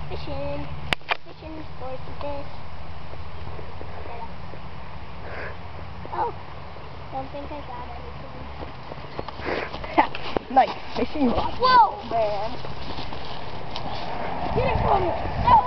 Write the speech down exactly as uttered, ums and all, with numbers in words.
Fishing. Fishing for some fish. Oh, don't think I got anything. Nice fishing rod. Whoa! Man. Get it from me. No!